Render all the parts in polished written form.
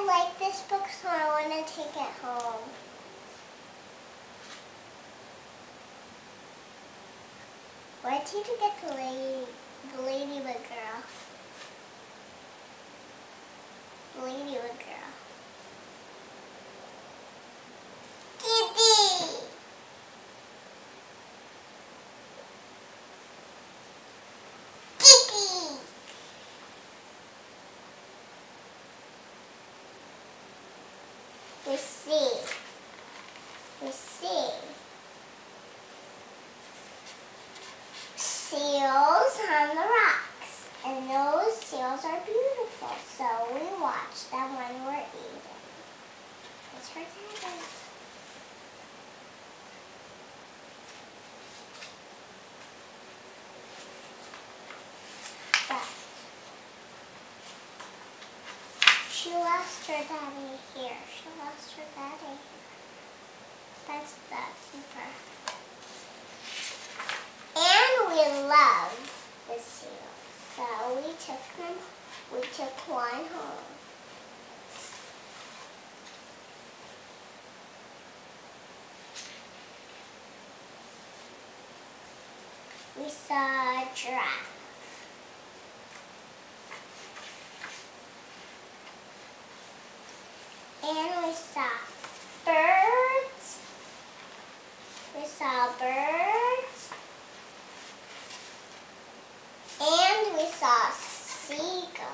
I like this book, so I want to take it home. Where did you get the ladybug girl? The ladybug girl. Kitty! Kitty! We see. Seals on the rocks, and those seals are beautiful, so we watch them when we're eating. It's for Daddy. But she lost her daddy here. She lost her daddy here. That's the keeper. And we love the seals, so we took one home. We saw a giraffe. And we saw birds. We saw birds. And we saw seagulls.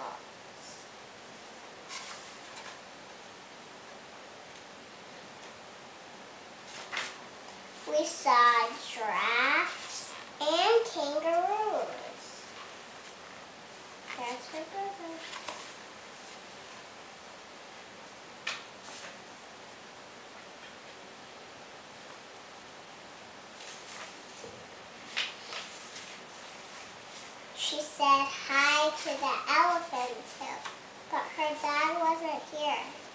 We saw giraffes and kangaroos. That's my brother. She said hi to the elephant too, but her dad wasn't here.